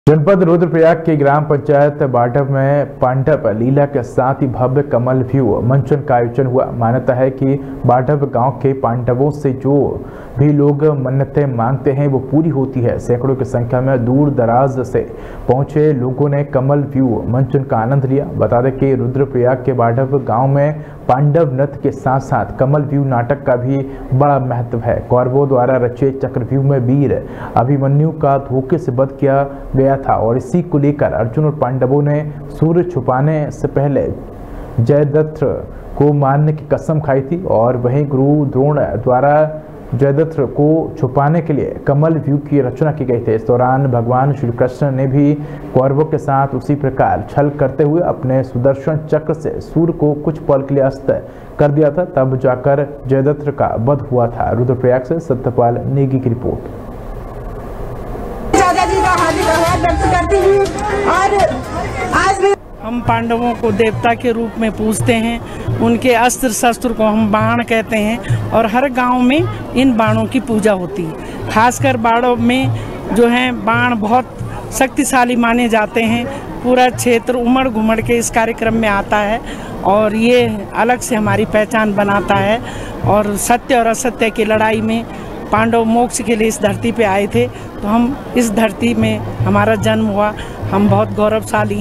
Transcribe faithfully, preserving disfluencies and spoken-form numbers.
जनपद रुद्रप्रयाग के ग्राम पंचायत बाटव में पांडव लीला के साथ ही भव्य कमल व्यू मंचन का आयोजन हुआ। मान्यता है कि बाटव गांव के पांडवों से जो भी लोग मन्नतें मांगते हैं वो पूरी होती है। सैकड़ों की संख्या में दूर दराज से पहुंचे लोगों ने कमल व्यू मंचन का आनंद लिया। बता दें कि रुद्रप्रयाग के बाटव गांव में पांडव नृत्य के साथ साथ कमल व्यू नाटक का भी बड़ा महत्व है। कौरवों द्वारा रचे चक्रव्यूह में वीर अभिमन्यु का धोखे से वध किया गया था और इसी को लेकर अर्जुन और पांडवों ने सूर्य छुपाने से पहले जयद्रथ को मारने की कसम खाई थी और वहीं गुरु द्रोण द्वारा जयद्रथ को छुपाने के लिए कमल व्यू की रचना की गई थी। इस दौरान भगवान श्री कृष्ण ने भी कौरवों के साथ उसी प्रकार छल करते हुए अपने सुदर्शन चक्र से सूर्य को कुछ पल के लिए अस्त कर दिया था, तब जाकर जयद्रथ का वध हुआ था। रुद्रप्रयाग से सत्यपाल नेगी की रिपोर्ट। हम पांडवों को देवता के रूप में पूजते हैं। उनके अस्त्र शस्त्र को हम बाण कहते हैं और हर गांव में इन बाणों की पूजा होती है। खासकर बाणों में जो है बाण बहुत शक्तिशाली माने जाते हैं। पूरा क्षेत्र उमड़ घुमड़ के इस कार्यक्रम में आता है और ये अलग से हमारी पहचान बनाता है। और सत्य और असत्य की लड़ाई में पांडव मोक्ष के लिए इस धरती पे आए थे, तो हम इस धरती में हमारा जन्म हुआ। हम बहुत गौरवशाली